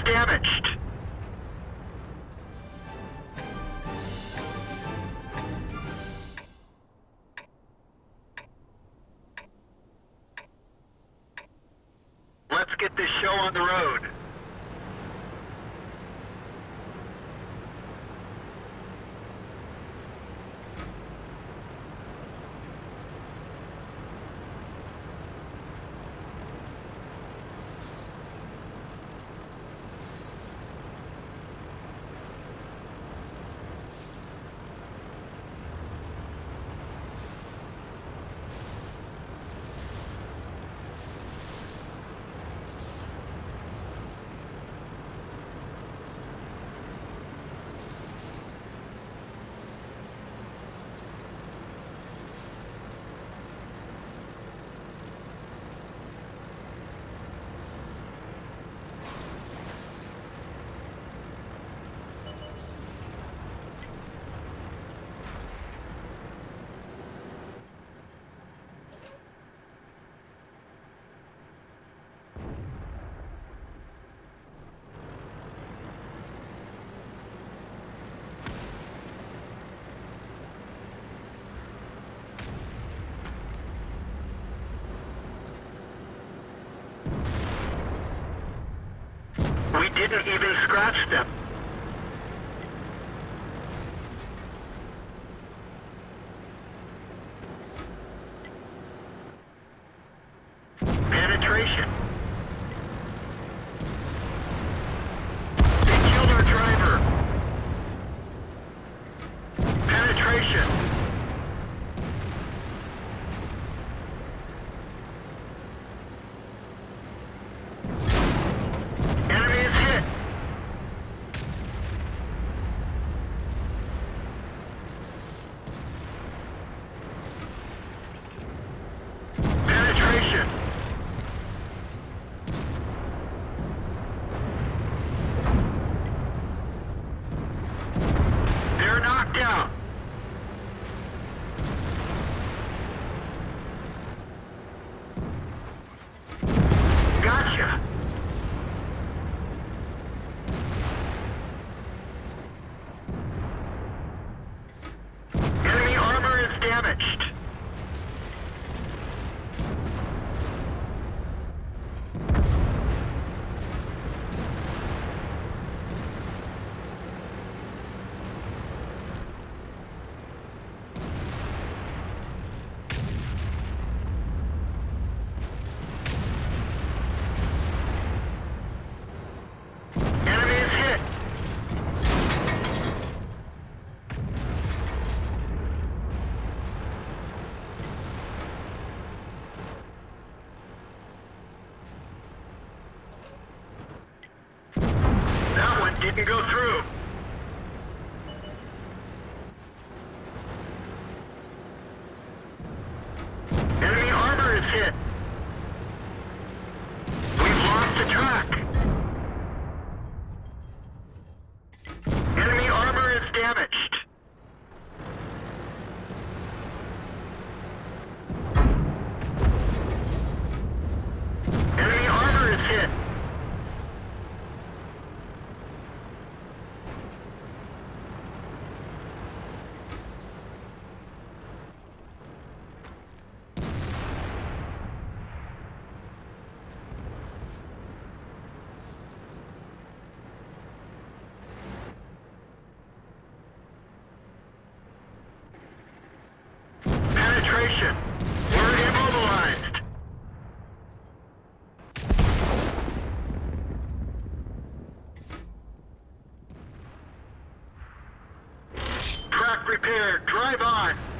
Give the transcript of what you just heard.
is damaged. Let's get this show on the road. We didn't even scratch them. Penetration. They killed our driver. Penetration. Gotcha. Enemy armor is damaged. Didn't go through. Enemy armor is hit. We've lost the track. Enemy armor is damaged. Enemy armor is hit. Penetration. We're immobilized. Track repaired. Drive on.